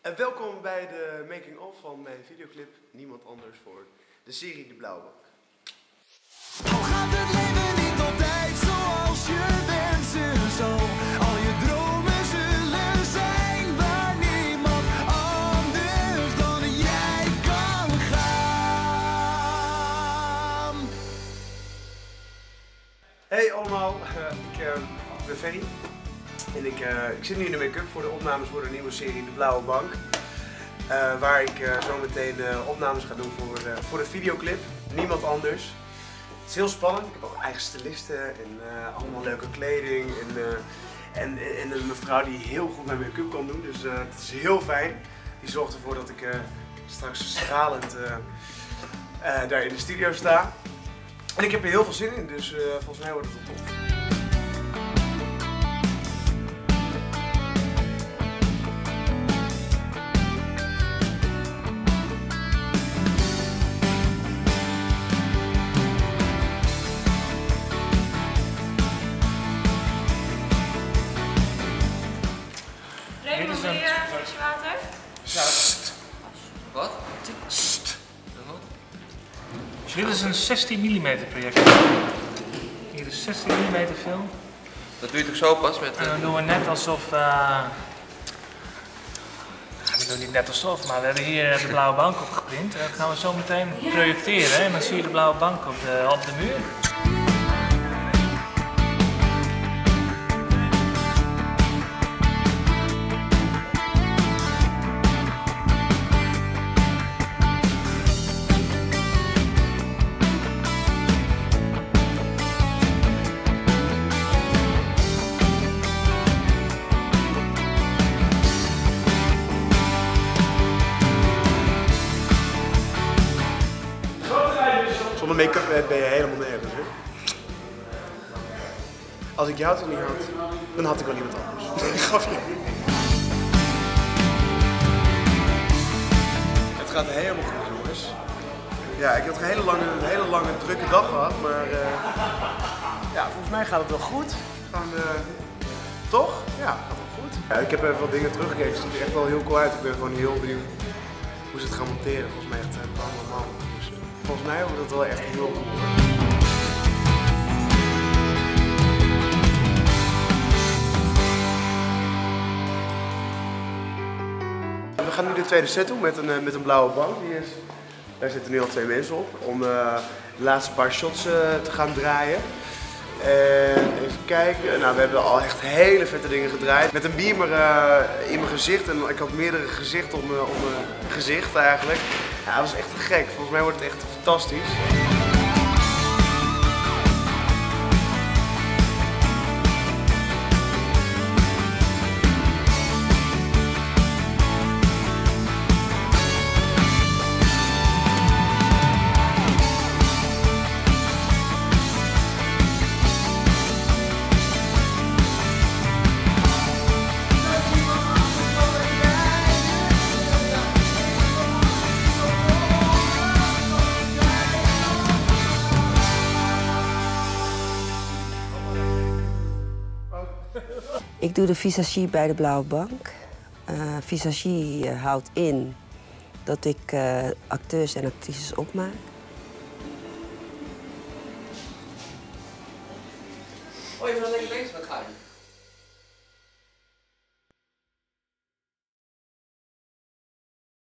Welkom bij de making-of van mijn videoclip Niemand Anders voor de serie De Blauwe Bank. Al gaat het leven niet altijd zoals je wensen zo. Al je dromen zullen zijn waar niemand anders dan jij kan gaan. Hey allemaal, ik ben Ferry. En ik zit nu in de make-up voor de opnames voor de nieuwe serie De Blauwe Bank. Waar ik zo meteen opnames ga doen voor de videoclip. Niemand anders. Het is heel spannend. Ik heb ook eigen stylisten en allemaal leuke kleding. En een mevrouw die heel goed mijn make-up kan doen. Dus het is heel fijn. Die zorgt ervoor dat ik straks stralend daar in de studio sta. En ik heb er heel veel zin in, dus volgens mij wordt het wel tof. Raymond, wil je een flesje water? Wat? Dus dit is een 16 mm projector. Hier is 16 mm film. Dat doe je toch zo pas met... En dan doen we net alsof... we doen niet net alsof, maar we hebben hier de blauwe bank opgeprint. En dat gaan we zo meteen projecteren en dan zie je de blauwe bank op de muur. Zonder make-up ben je helemaal nergens, hè? Als ik jou toch niet had, dan had ik wel iemand anders. Het gaat helemaal goed, jongens. Ja, ik heb een hele lange drukke dag gehad, maar ja, volgens mij gaat het wel goed. Toch? Ja, gaat wel goed. Ja, ik heb even wat dingen teruggekeken, het ziet er echt wel heel cool uit. Ik ben gewoon heel benieuwd hoe ze het gaan monteren. Volgens mij echt man. Dus volgens mij wordt het wel echt heel cool. We gaan nu de tweede set doen met een blauwe bank. Daar zitten nu al 2 mensen op om de laatste paar shots te gaan draaien. En even kijken, nou we hebben al echt hele vette dingen gedraaid. Met een beamer in mijn gezicht en ik had meerdere gezichten om mijn gezicht eigenlijk. Ja, dat was echt te gek. Volgens mij wordt het echt fantastisch. Ik doe de visagie bij de Blauwe Bank. Visagie houdt in dat ik acteurs en actrices opmaak.